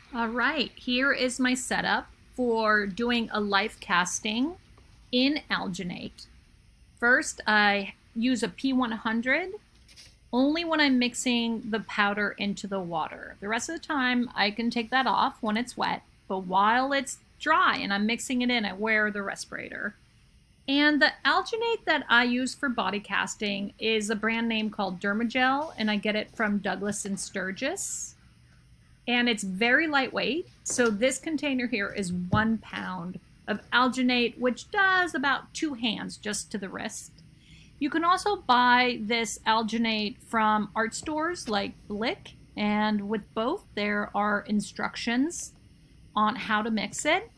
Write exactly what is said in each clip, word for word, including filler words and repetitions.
All right, here is my setup for doing a life casting in Algenate. First, I use a P one hundred only when I'm mixing the powder into the water. The rest of the time, I can take that off when it's wet, but while it's dry and I'm mixing it in, I wear the respirator. And the Algenate that I use for body casting is a brand name called Dermagel, and I get it from Douglas and Sturgis. And it's very lightweight. So this container here is one pound of Algenate, which does about two hands just to the wrist. You can also buy this Algenate from art stores like Blick, and with both there are instructions on how to mix it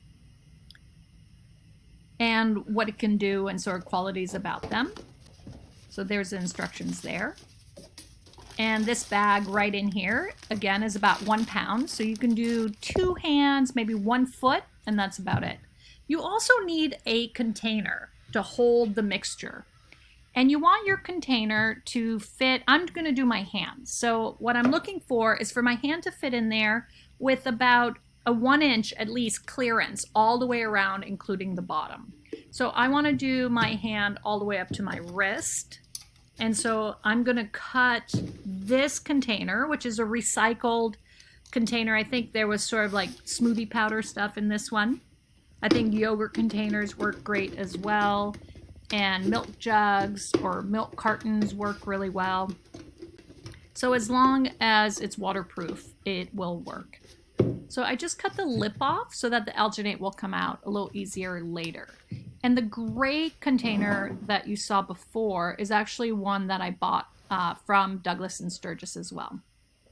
and what it can do and sort of qualities about them. So there's the instructions there. And this bag right in here, again, is about one pound. So you can do two hands, maybe one foot, and that's about it. You also need a container to hold the mixture. And you want your container to fit, I'm gonna do my hands. So what I'm looking for is for my hand to fit in there with about a one inch at least clearance all the way around, including the bottom. So I wanna do my hand all the way up to my wrist. And so I'm gonna cut this container, which is a recycled container. I think there was sort of like smoothie powder stuff in this one. I think yogurt containers work great as well. And milk jugs or milk cartons work really well. So as long as it's waterproof, it will work. So I just cut the lip off so that the Algenate will come out a little easier later. And the gray container that you saw before is actually one that I bought uh, from Douglas and Sturgis as well.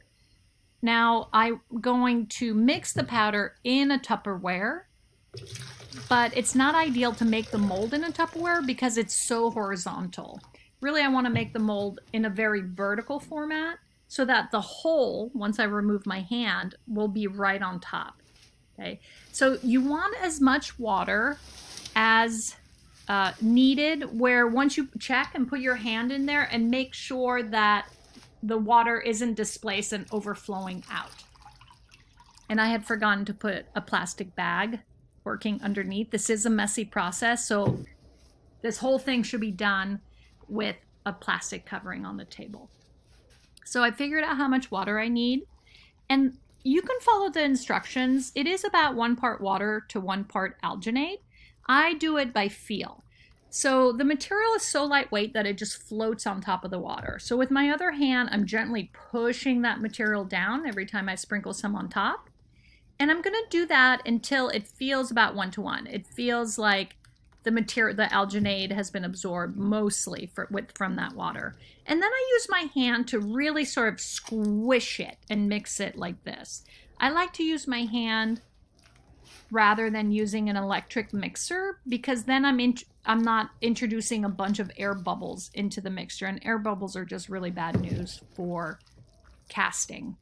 Now I'm going to mix the powder in a Tupperware, but it's not ideal to make the mold in a Tupperware because it's so horizontal. Really, I want to make the mold in a very vertical format so that the hole, once I remove my hand, will be right on top. Okay, so you want as much water as uh, needed, where once you check and put your hand in there and make sure that the water isn't displaced and overflowing out. And I had forgotten to put a plastic bag working underneath. This is a messy process, so this whole thing should be done with a plastic covering on the table. So I figured out how much water I need, and you can follow the instructions. It is about one part water to one part Algenate. I do it by feel. So the material is so lightweight that it just floats on top of the water. So with my other hand, I'm gently pushing that material down every time I sprinkle some on top. And I'm gonna do that until it feels about one to one. It feels like the material, the Algenate has been absorbed mostly for, with, from that water. And then I use my hand to really sort of squish it and mix it like this. I like to use my hand rather than using an electric mixer, because then I'm in, I'm not introducing a bunch of air bubbles into the mixture, and air bubbles are just really bad news for casting.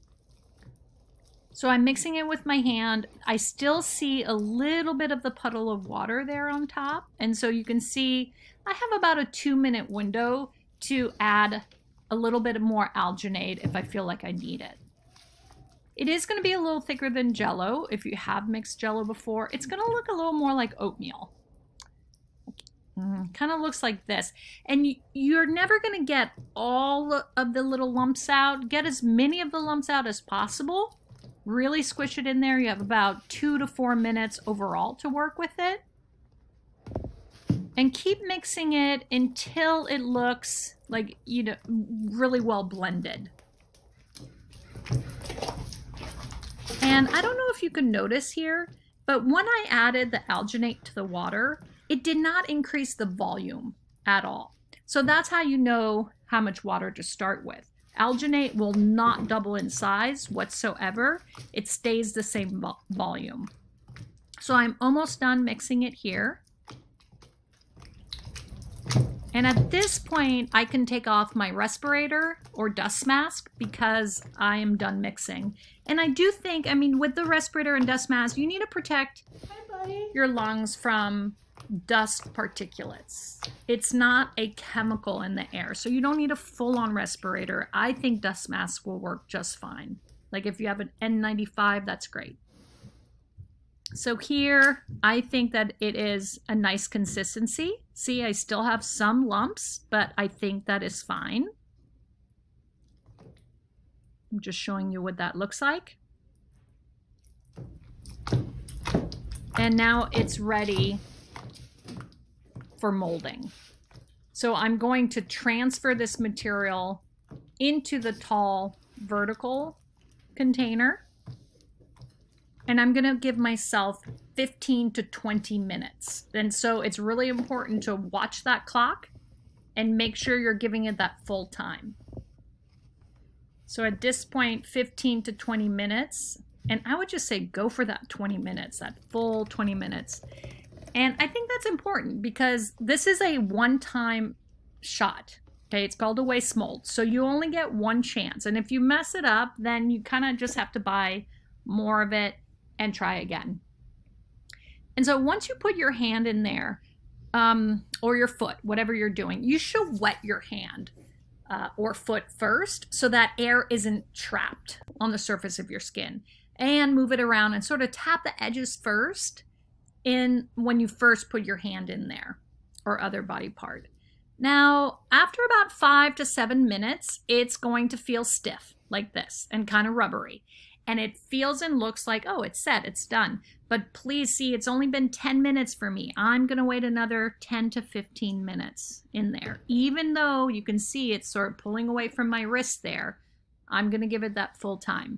So I'm mixing it with my hand. I still see a little bit of the puddle of water there on top, and so you can see I have about a two minute window to add a little bit more Algenate if I feel like I need it. It is going to be a little thicker than Jell-O. If you have mixed Jell-O before, it's going to look a little more like oatmeal. Mm, kind of looks like this. And you, you're never going to get all of the little lumps out. Get as many of the lumps out as possible. Really squish it in there. You have about two to four minutes overall to work with it. And keep mixing it until it looks like, you know, really well blended. And I don't know if you can notice here, but when I added the Algenate to the water, it did not increase the volume at all. So that's how you know how much water to start with. Algenate will not double in size whatsoever. It stays the same vo- volume. So I'm almost done mixing it here. And at this point, I can take off my respirator or dust mask because I am done mixing. And I do think, I mean, with the respirator and dust mask, you need to protect Hi, buddy. your lungs from dust particulates. It's not a chemical in the air, so you don't need a full-on respirator. I think dust masks will work just fine. Like if you have an N ninety-five, that's great. So here, I think that it is a nice consistency. See, I still have some lumps, but I think that is fine. I'm just showing you what that looks like. And now it's ready for molding. So I'm going to transfer this material into the tall vertical container. And I'm gonna give myself fifteen to twenty minutes. And so it's really important to watch that clock and make sure you're giving it that full time. So at this point, fifteen to twenty minutes, and I would just say go for that twenty minutes, that full twenty minutes. And I think that's important because this is a one-time shot. Okay, it's called a waste mold. So you only get one chance. And if you mess it up, then you kind of just have to buy more of it and try again. And so once you put your hand in there, um, or your foot, whatever you're doing, you should wet your hand uh, or foot first so that air isn't trapped on the surface of your skin. And move it around and sort of tap the edges first in when you first put your hand in there or other body part. Now, after about five to seven minutes, it's going to feel stiff like this and kind of rubbery. And it feels and looks like, oh, it's set, it's done. But please see, it's only been ten minutes for me. I'm gonna wait another ten to fifteen minutes in there. Even though you can see it's sort of pulling away from my wrist there, I'm gonna give it that full time.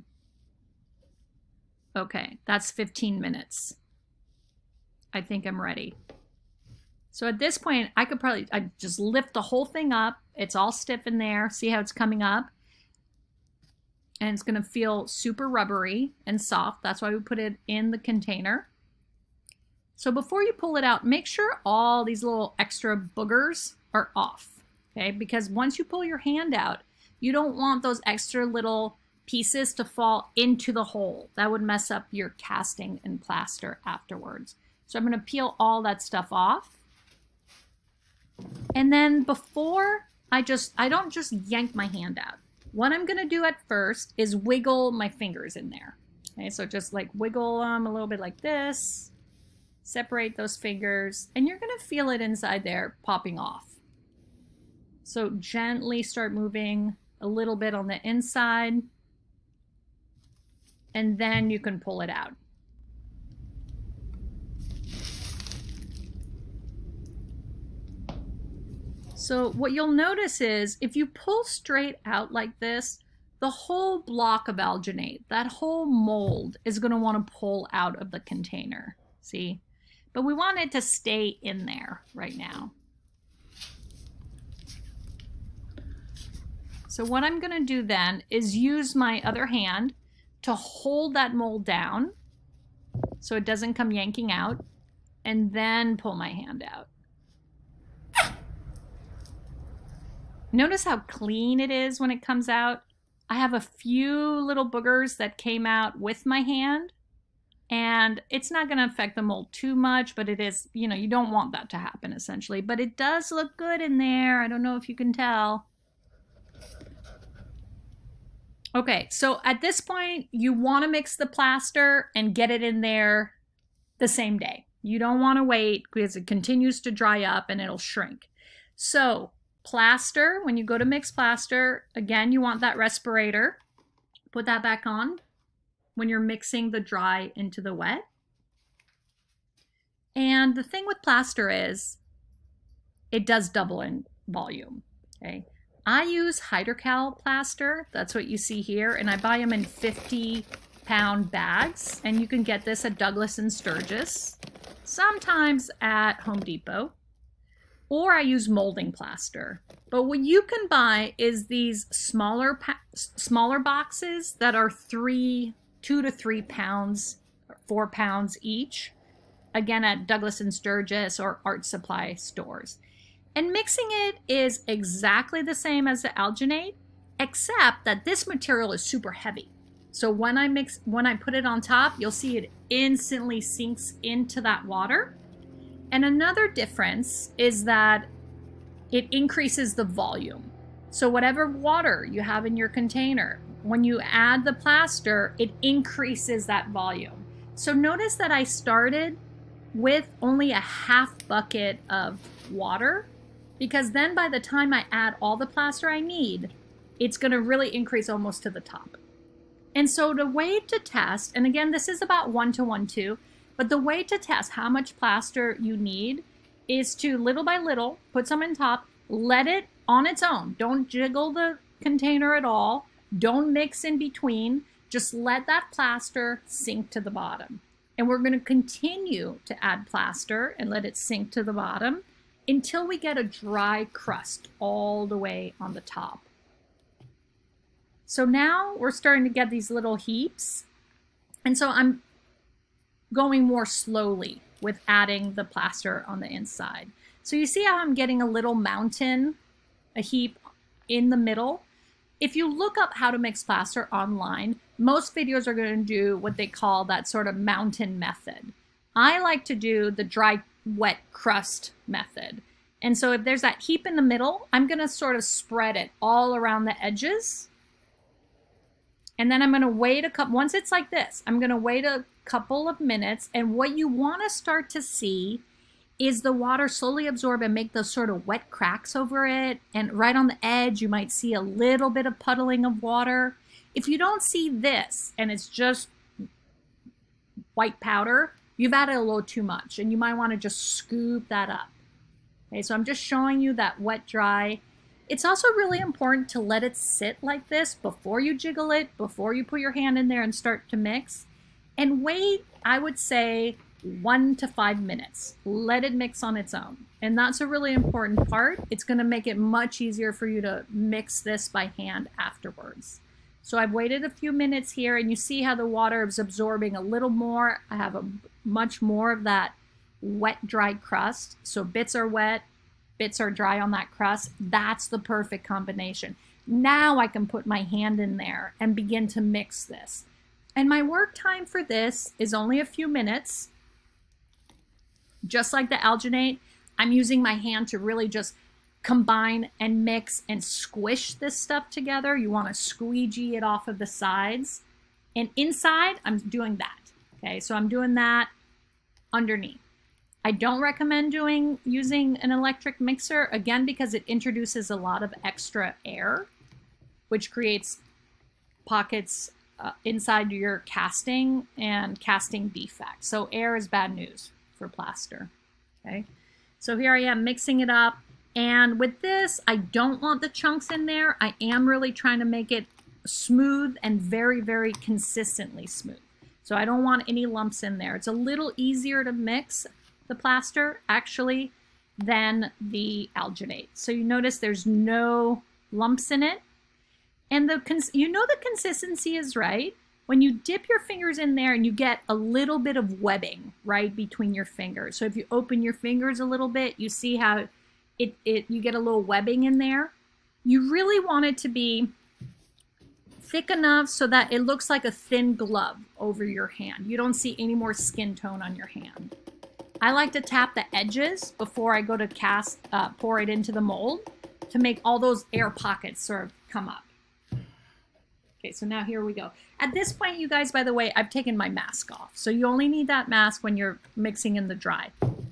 Okay, that's fifteen minutes. I think I'm ready. So at this point, I could probably I just lift the whole thing up. It's all stiff in there. See how it's coming up? And it's gonna feel super rubbery and soft. That's why we put it in the container. So before you pull it out, make sure all these little extra boogers are off, okay? Because once you pull your hand out, you don't want those extra little pieces to fall into the hole. That would mess up your casting and plaster afterwards. So I'm gonna peel all that stuff off. And then before I just, I don't just yank my hand out. What I'm gonna do at first is wiggle my fingers in there. Okay, so just like wiggle them a little bit like this, separate those fingers, and you're gonna feel it inside there popping off. So gently start moving a little bit on the inside, and then you can pull it out. So what you'll notice is if you pull straight out like this, the whole block of alginate, that whole mold is going to want to pull out of the container. See? But we want it to stay in there right now. So what I'm going to do then is use my other hand to hold that mold down so it doesn't come yanking out, and then pull my hand out. Notice how clean it is when it comes out. I have a few little boogers that came out with my hand, and it's not going to affect the mold too much, but it is, you know, you don't want that to happen essentially. But it does look good in there. I don't know if you can tell. Okay, so at this point, you want to mix the plaster and get it in there the same day. You don't want to wait because it continues to dry up and it'll shrink. So plaster, when you go to mix plaster, again, you want that respirator. Put that back on when you're mixing the dry into the wet. And the thing with plaster is it does double in volume, okay? I use hydrocal plaster, that's what you see here, and I buy them in fifty pound bags, and you can get this at Douglas and Sturgis, sometimes at Home Depot. Or I use molding plaster. But what you can buy is these smaller smaller boxes that are three, two to three pounds, four pounds each. Again, at Douglas and Sturgis or art supply stores. And mixing it is exactly the same as the alginate, except that this material is super heavy. So when I mix, when I put it on top, you'll see it instantly sinks into that water. And another difference is that it increases the volume. So whatever water you have in your container, when you add the plaster, it increases that volume. So notice that I started with only a half bucket of water, because then by the time I add all the plaster I need, it's going to really increase almost to the top. And so the way to test, and again, this is about one to one two, but the way to test how much plaster you need is to little by little put some on top, let it on its own. Don't jiggle the container at all. Don't mix in between. Just let that plaster sink to the bottom. And we're going to continue to add plaster and let it sink to the bottom until we get a dry crust all the way on the top. So now we're starting to get these little heaps. And so I'm going more slowly with adding the plaster on the inside. So you see how I'm getting a little mountain, a heap in the middle? If you look up how to mix plaster online, most videos are going to do what they call that sort of mountain method. I like to do the dry, wet crust method. And so if there's that heap in the middle, I'm going to sort of spread it all around the edges. And then I'm going to wait a couple, once it's like this, I'm going to wait a couple of minutes. And what you want to start to see is the water slowly absorb and make those sort of wet cracks over it. And right on the edge, you might see a little bit of puddling of water. If you don't see this and it's just white powder, you've added a little too much and you might want to just scoop that up. Okay, so I'm just showing you that wet dry. It's also really important to let it sit like this before you jiggle it, before you put your hand in there and start to mix. And wait, I would say, one to five minutes. Let it mix on its own. And that's a really important part. It's going to make it much easier for you to mix this by hand afterwards. So I've waited a few minutes here and you see how the water is absorbing a little more. I have a much more of that wet, dry crust. So bits are wet, bits are dry on that crust. That's the perfect combination. Now I can put my hand in there and begin to mix this. And my work time for this is only a few minutes. Just like the alginate, I'm using my hand to really just combine and mix and squish this stuff together. You want to squeegee it off of the sides. And inside, I'm doing that. Okay, so I'm doing that underneath. I don't recommend doing using an electric mixer, again, because it introduces a lot of extra air, which creates pockets uh, inside your casting and casting defects. So air is bad news for plaster. Okay, so here I am mixing it up, and with this I don't want the chunks in there. I am really trying to make it smooth and very very consistently smooth, so I don't want any lumps in there. It's a little easier to mix the plaster actually than the alginate. So you notice there's no lumps in it, and the cons you know the consistency is right when you dip your fingers in there and you get a little bit of webbing right between your fingers. So if you open your fingers a little bit, you see how it, it you get a little webbing in there. You really want it to be thick enough so that it looks like a thin glove over your hand. You don't see any more skin tone on your hand. I like to tap the edges before I go to cast, uh, pour it into the mold to make all those air pockets sort of come up. Okay, so now here we go. At this point, you guys, by the way, I've taken my mask off. So you only need that mask when you're mixing in the dry.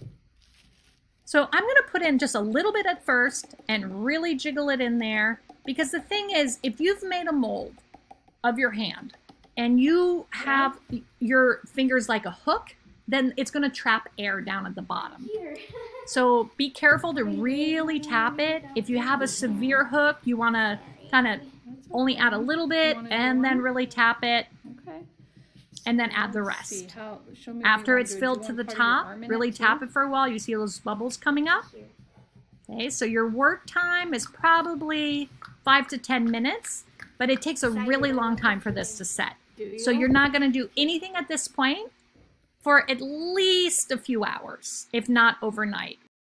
So I'm going to put in just a little bit at first and really jiggle it in there. Because the thing is, if you've made a mold of your hand and you have your fingers like a hook, then it's going to trap air down at the bottom. So be careful to really tap it. If you have a severe hook, you want to kind of only add a little bit and then really tap it. Okay. And then add the rest. How, After it's filled to the top, really tap it for a while. You see those bubbles coming up? Okay, so your work time is probably five to ten minutes, but it takes a really long time for this to set. So you're not going to do anything at this point for at least a few hours, if not overnight.